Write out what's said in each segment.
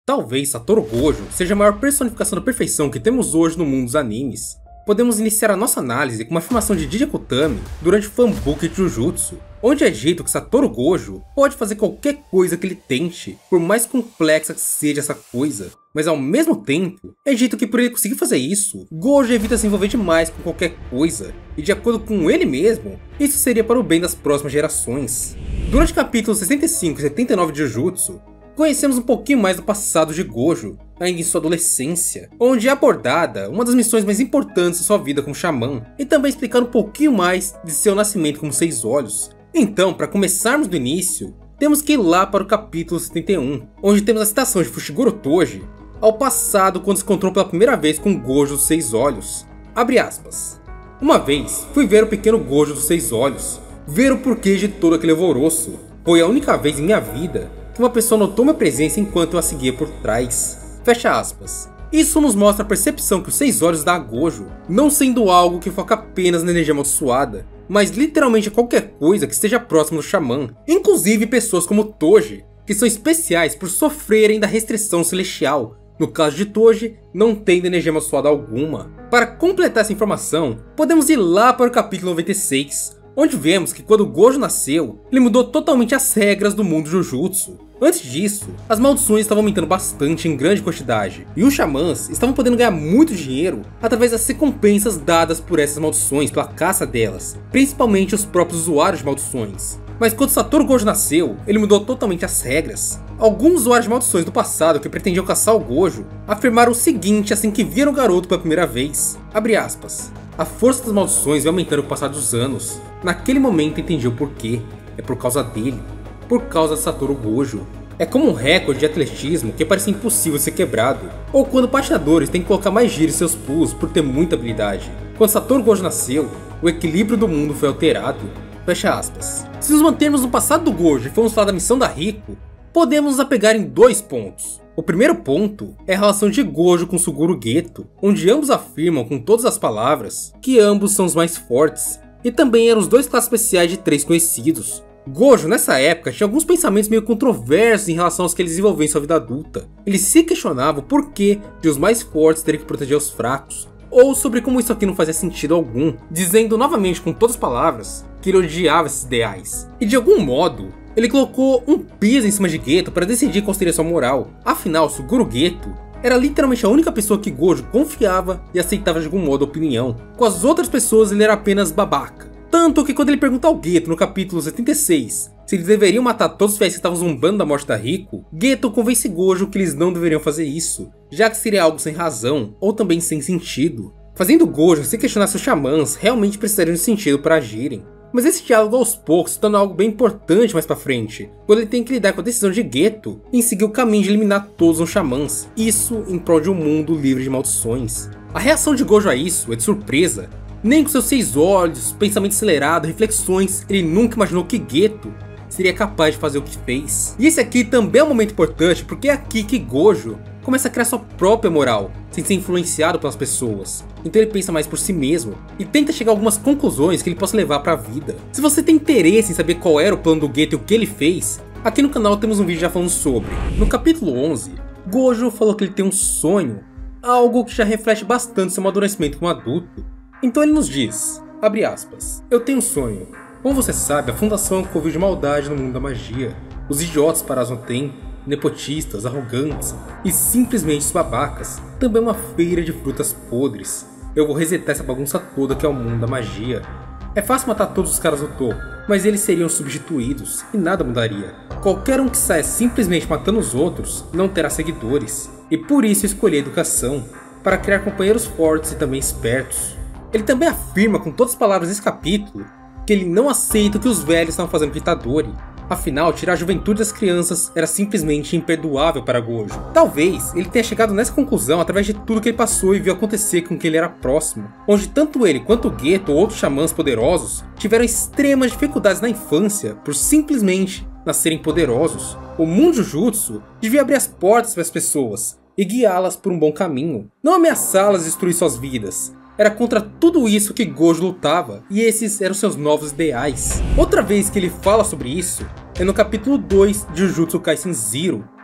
Talvez Satoru Gojo seja a maior personificação da perfeição que temos hoje no mundo dos animes. Podemos iniciar a nossa análise com uma afirmação de Didi Kotami durante o fanbook de Jujutsu, onde é dito que Satoru Gojo pode fazer qualquer coisa que ele tente, por mais complexa que seja essa coisa. Mas ao mesmo tempo, é dito que por ele conseguir fazer isso, Gojo evita se envolver demais com qualquer coisa, e de acordo com ele mesmo, isso seria para o bem das próximas gerações. Durante capítulos 65 e 79 de Jujutsu, conhecemos um pouquinho mais do passado de Gojo, ainda em sua adolescência, onde é abordada uma das missões mais importantes da sua vida como xamã, e também explicando um pouquinho mais de seu nascimento como 6 olhos. Então, para começarmos do início, temos que ir lá para o capítulo 71, onde temos a citação de Fushiguro Toji ao passado quando se encontrou pela primeira vez com Gojo dos 6 olhos. Abre aspas. Uma vez, fui ver o pequeno Gojo dos 6 olhos, ver o porquê de todo aquele alvoroço. Foi a única vez em minha vida que uma pessoa notou minha presença enquanto eu a seguia por trás. Fecha aspas. Isso nos mostra a percepção que os 6 olhos dá a Gojo, não sendo algo que foca apenas na energia amaldiçoada, mas literalmente a qualquer coisa que esteja próximo do xamã, inclusive pessoas como Toji, que são especiais por sofrerem da restrição celestial. No caso de Toji, não tendo energia amaldiçoada alguma. Para completar essa informação, podemos ir lá para o capítulo 96, onde vemos que quando Gojo nasceu, ele mudou totalmente as regras do mundo Jujutsu. Antes disso, as maldições estavam aumentando bastante em grande quantidade, e os xamãs estavam podendo ganhar muito dinheiro através das recompensas dadas por essas maldições pela caça delas, principalmente os próprios usuários de maldições. Mas quando Satoru Gojo nasceu, ele mudou totalmente as regras. Alguns usuários de maldições do passado que pretendiam caçar o Gojo afirmaram o seguinte assim que viram o garoto pela primeira vez, abre aspas. A força das maldições vai aumentando com o passar dos anos. Naquele momento entendi o porquê. É por causa dele. Por causa de Satoru Gojo. É como um recorde de atletismo que parece impossível ser quebrado. Ou quando patinadores têm que colocar mais giro em seus pulos por ter muita habilidade. Quando Satoru Gojo nasceu, o equilíbrio do mundo foi alterado. Fecha aspas. Se nos mantermos no passado do Gojo e formos falar da missão da Riko, podemos nos apegar em 2 pontos. O primeiro ponto é a relação de Gojo com Suguru Geto, onde ambos afirmam com todas as palavras que ambos são os mais fortes, e também eram os 2 classes especiais de 3 conhecidos. Gojo, nessa época, tinha alguns pensamentos meio controversos em relação aos que ele desenvolveu em sua vida adulta. Ele se questionava o porquê de os mais fortes terem que proteger os fracos, ou sobre como isso aqui não fazia sentido algum, dizendo novamente com todas as palavras que ele odiava esses ideais. E de algum modo, ele colocou um peso em cima de Geto para decidir qual seria sua moral. Afinal, Suguru Geto era literalmente a única pessoa que Gojo confiava e aceitava de algum modo a opinião. Com as outras pessoas ele era apenas babaca. Tanto que quando ele pergunta ao Geto no capítulo 76 se eles deveriam matar todos os fiéis que estavam zombando da morte da Riko, Geto convence Gojo que eles não deveriam fazer isso, já que seria algo sem razão ou também sem sentido, fazendo Gojo se questionar se os xamãs realmente precisariam de sentido para agirem. Mas esse diálogo aos poucos se torna algo bem importante mais pra frente, quando ele tem que lidar com a decisão de Geto em seguir o caminho de eliminar todos os xamãs, isso em prol de um mundo livre de maldições. A reação de Gojo a isso é de surpresa. Nem com seus 6 olhos, pensamento acelerado, reflexões, ele nunca imaginou que Geto seria capaz de fazer o que fez. E esse aqui também é um momento importante porque é aqui que Gojo começa a criar sua própria moral, sem ser influenciado pelas pessoas. Então ele pensa mais por si mesmo e tenta chegar a algumas conclusões que ele possa levar para a vida. Se você tem interesse em saber qual era o plano do Geto e o que ele fez, aqui no canal temos um vídeo já falando sobre. No capítulo 11, Gojo falou que ele tem um sonho, algo que já reflete bastante seu amadurecimento como adulto. Então ele nos diz, abre aspas, eu tenho um sonho. Como você sabe, a fundação é um covil de maldade no mundo da magia. Os idiotas parados no tempo, nepotistas, arrogantes e simplesmente os babacas. Também uma feira de frutas podres. Eu vou resetar essa bagunça toda que é o mundo da magia. É fácil matar todos os caras do topo, mas eles seriam substituídos e nada mudaria. Qualquer um que saia simplesmente matando os outros não terá seguidores. E por isso escolhi a educação, para criar companheiros fortes e também espertos. Ele também afirma com todas as palavras desse capítulo que ele não aceita o que os velhos estavam fazendo com Itadori. Afinal, tirar a juventude das crianças era simplesmente imperdoável para Gojo. Talvez ele tenha chegado nessa conclusão através de tudo que ele passou e viu acontecer com quem ele era próximo, onde tanto ele quanto o Geto ou outros xamãs poderosos tiveram extremas dificuldades na infância por simplesmente nascerem poderosos. O mundo Jujutsu devia abrir as portas para as pessoas e guiá-las por um bom caminho, não ameaçá-las e destruir suas vidas. Era contra tudo isso que Gojo lutava, e esses eram seus novos ideais. Outra vez que ele fala sobre isso é no capítulo 2 de Jujutsu Kaisen Zero,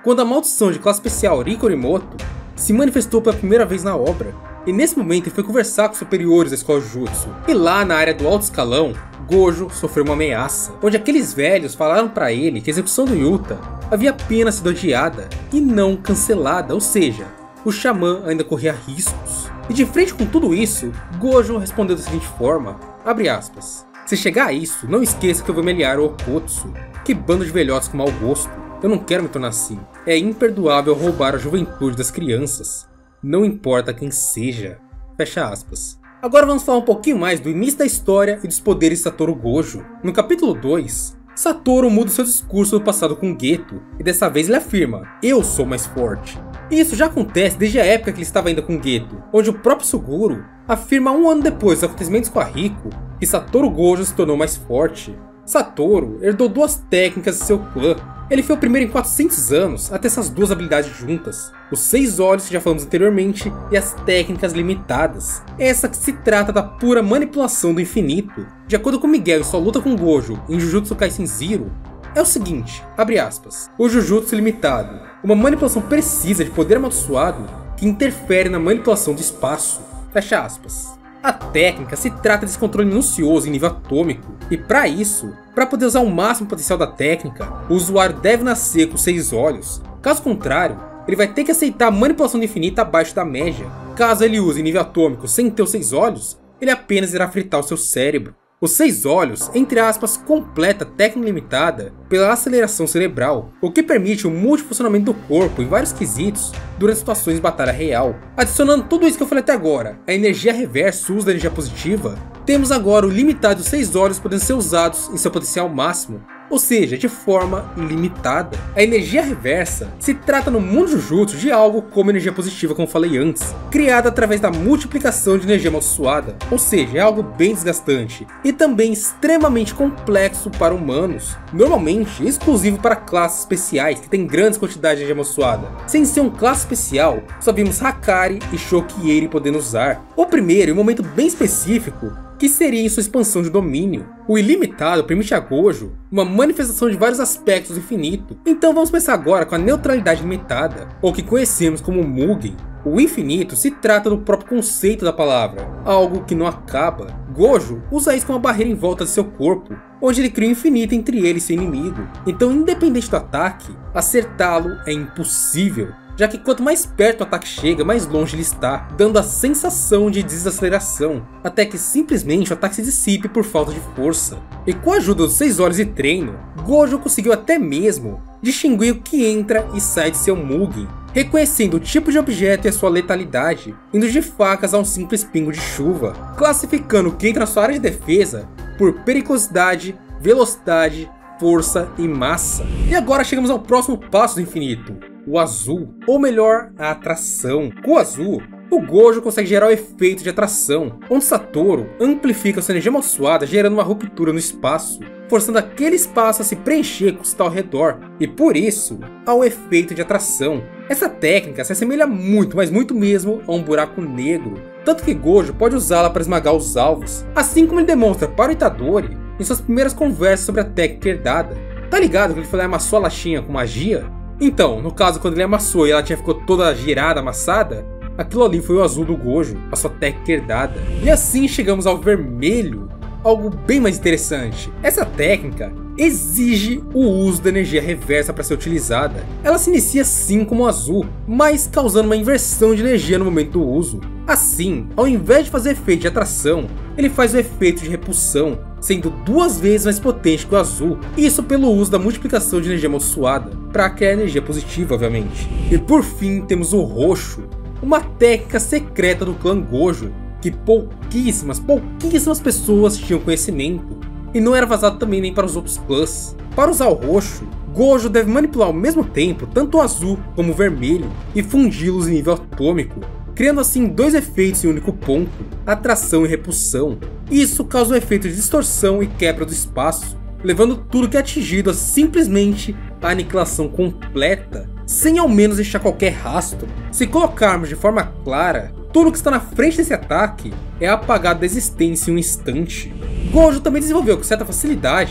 quando a maldição de classe especial Rikorimoto se manifestou pela primeira vez na obra. E nesse momento ele foi conversar com os superiores da escola Jujutsu. E lá na área do alto escalão, Gojo sofreu uma ameaça, onde aqueles velhos falaram para ele que a execução do Yuta havia apenas sido adiada e não cancelada, ou seja, o xamã ainda corria riscos. E de frente com tudo isso, Gojo respondeu da seguinte forma, abre aspas, se chegar a isso, não esqueça que eu vou me aliar ao Okotsu. Que bando de velhotes com mau gosto, eu não quero me tornar assim. É imperdoável roubar a juventude das crianças, não importa quem seja. Fecha aspas. Agora vamos falar um pouquinho mais do início da história e dos poderes de Satoru Gojo. No capítulo 2, Satoru muda seu discurso do passado com Geto, e dessa vez ele afirma, eu sou mais forte. E isso já acontece desde a época que ele estava ainda com Geto, onde o próprio Suguru afirma 1 ano depois dos acontecimentos com a Riko, que Satoru Gojo se tornou mais forte. Satoru herdou 2 técnicas de seu clã. Ele foi o primeiro em 400 anos a ter essas 2 habilidades juntas. Os 6 olhos que já falamos anteriormente e as técnicas limitadas. Essa que se trata da pura manipulação do infinito. De acordo com Miguel em sua luta com Gojo em Jujutsu Kaisen Zero, é o seguinte, abre aspas, o Jujutsu limitado, uma manipulação precisa de poder amaldiçoado que interfere na manipulação do espaço, fecha aspas. A técnica se trata desse controle minucioso em nível atômico, e para isso, para poder usar o máximo potencial da técnica, o usuário deve nascer com 6 olhos, caso contrário, ele vai ter que aceitar a manipulação do infinito abaixo da média. Caso ele use em nível atômico sem ter os 6 olhos, ele apenas irá fritar o seu cérebro. Os 6 olhos, entre aspas, completa a técnica limitada pela aceleração cerebral, o que permite o multifuncionamento do corpo em vários quesitos durante situações de batalha real. Adicionando tudo isso que eu falei até agora, a energia reversa e o uso da energia positiva, temos agora o limitado dos 6 olhos podendo ser usados em seu potencial máximo, ou seja, de forma ilimitada. A energia reversa se trata no mundo Jujutsu de algo como energia positiva, como falei antes, criada através da multiplicação de energia amaldiçoada, ou seja, é algo bem desgastante e também extremamente complexo para humanos, normalmente exclusivo para classes especiais que têm grandes quantidades de energia amaldiçoada. Sem ser um classe especial, só vimos Hakari e Shokieri podendo usar. O primeiro em um momento bem específico, que seria em sua expansão de domínio. O ilimitado permite a Gojo uma manifestação de vários aspectos do infinito. Então vamos começar agora com a neutralidade limitada, ou que conhecemos como Mugen. O infinito se trata do próprio conceito da palavra, algo que não acaba. Gojo usa isso como uma barreira em volta de seu corpo, onde ele cria um infinito entre ele e seu inimigo. Então, independente do ataque, acertá-lo é impossível, já que quanto mais perto o ataque chega, mais longe ele está, dando a sensação de desaceleração, até que simplesmente o ataque se dissipe por falta de força. E com a ajuda dos 6 olhos e treino, Gojo conseguiu até mesmo distinguir o que entra e sai de seu Mugen, reconhecendo o tipo de objeto e a sua letalidade, indo de facas a um simples pingo de chuva, classificando o que entra na sua área de defesa por periculosidade, velocidade, força e massa. E agora chegamos ao próximo passo do infinito, o azul, ou melhor, a atração. Com o azul, o Gojo consegue gerar o efeito de atração, onde Satoru amplifica sua energia amaldiçoada gerando uma ruptura no espaço, forçando aquele espaço a se preencher com o que está ao redor, e por isso, há o efeito de atração. Essa técnica se assemelha muito, mas muito mesmo, a um buraco negro, tanto que Gojo pode usá-la para esmagar os alvos, assim como ele demonstra para o Itadori em suas primeiras conversas sobre a técnica herdada. Tá ligado que ele foi lá e amassou a latinha com magia? Então, no caso quando ele amassou e ela ficou toda girada, amassada, aquilo ali foi o azul do Gojo, a sua técnica herdada. E assim chegamos ao vermelho, algo bem mais interessante. Essa técnica exige o uso da energia reversa para ser utilizada. Ela se inicia sim como azul, mas causando uma inversão de energia no momento do uso. Assim, ao invés de fazer efeito de atração, ele faz o efeito de repulsão, sendo 2 vezes mais potente que o azul, isso pelo uso da multiplicação de energia amaldiçoada, para criar energia positiva, obviamente. E por fim temos o roxo, uma técnica secreta do clã Gojo, que pouquíssimas pessoas tinham conhecimento, e não era vazado também nem para os outros clãs. Para usar o roxo, Gojo deve manipular ao mesmo tempo tanto o azul como o vermelho, e fundi-los em nível atômico, criando assim 2 efeitos em um único ponto, atração e repulsão. Isso causa um efeito de distorção e quebra do espaço, levando tudo que é atingido a simplesmente a aniquilação completa, sem ao menos deixar qualquer rastro. Se colocarmos de forma clara, tudo que está na frente desse ataque é apagado da existência em um instante. Gojo também desenvolveu com certa facilidade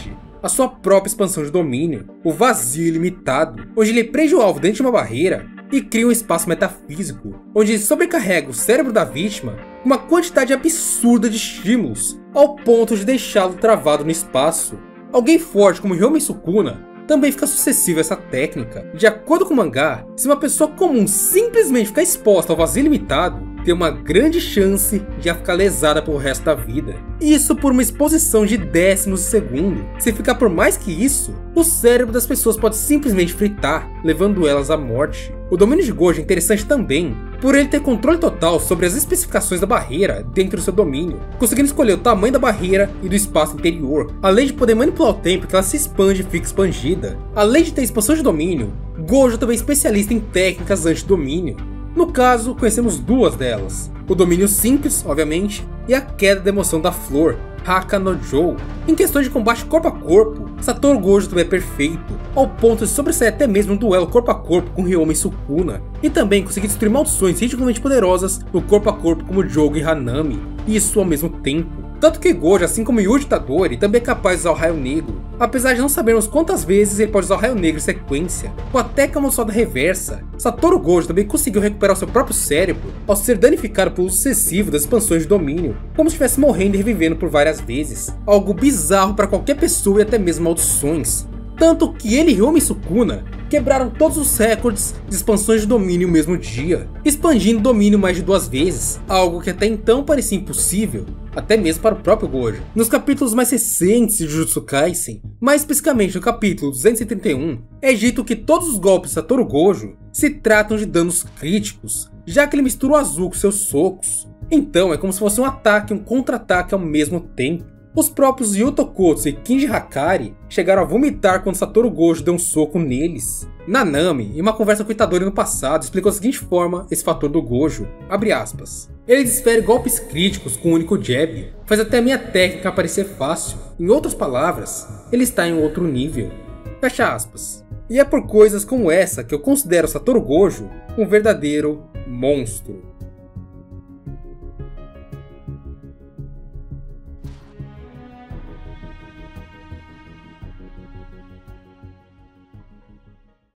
a sua própria expansão de domínio, o Vazio Ilimitado, onde ele prende o alvo dentro de uma barreira e cria um espaço metafísico, onde ele sobrecarrega o cérebro da vítima com uma quantidade absurda de estímulos, ao ponto de deixá-lo travado no espaço. Alguém forte como Ryohei Sukuna também fica suscetível a essa técnica. De acordo com o mangá, se uma pessoa comum simplesmente ficar exposta ao vazio ilimitado, tem uma grande chance de ficar lesada pelo resto da vida. Isso por uma exposição de décimos de segundo. Se ficar por mais que isso, o cérebro das pessoas pode simplesmente fritar, levando elas à morte. O domínio de Gojo é interessante também, por ele ter controle total sobre as especificações da barreira dentro do seu domínio, conseguindo escolher o tamanho da barreira e do espaço interior, além de poder manipular o tempo que ela se expande e fica expandida. Além de ter expansão de domínio, Gojo também é especialista em técnicas anti-domínio. No caso, conhecemos duas delas: o domínio simples, obviamente, e a queda da emoção da flor, Haka no Jou. Em questões de combate corpo a corpo, Satoru Gojo também é perfeito, ao ponto de sobressair até mesmo um duelo corpo a corpo com Ryohei Sukuna, e também conseguir destruir maldições ridiculamente poderosas no corpo a corpo como Jogo e Hanami, isso ao mesmo tempo. Tanto que Gojo, assim como Yuji Itadori, também é capaz de usar o Raio Negro, apesar de não sabermos quantas vezes ele pode usar o Raio Negro em sequência. Com a técnica amaldiçoada reversa, Satoru Gojo também conseguiu recuperar o seu próprio cérebro ao ser danificado pelo uso excessivo das expansões de domínio, como se estivesse morrendo e revivendo por várias vezes, algo bizarro para qualquer pessoa e até mesmo maldições. Tanto que ele e Ryohei Sukuna quebraram todos os recordes de expansões de domínio no mesmo dia, expandindo o domínio mais de 2 vezes, algo que até então parecia impossível, até mesmo para o próprio Gojo. Nos capítulos mais recentes de Jujutsu Kaisen, mais especificamente no capítulo 231, é dito que todos os golpes de Satoru Gojo se tratam de danos críticos, já que ele mistura o azul com seus socos. Então é como se fosse um ataque e um contra-ataque ao mesmo tempo. Os próprios Yuto Kotsu e Kinji Hakari chegaram a vomitar quando Satoru Gojo deu um soco neles. Nanami, em uma conversa com o Itadori no passado, explicou da seguinte forma esse fator do Gojo, abre aspas: ele desfere golpes críticos com um único jab, faz até a minha técnica parecer fácil. Em outras palavras, ele está em um outro nível. Fecha aspas. E é por coisas como essa que eu considero Satoru Gojo um verdadeiro monstro.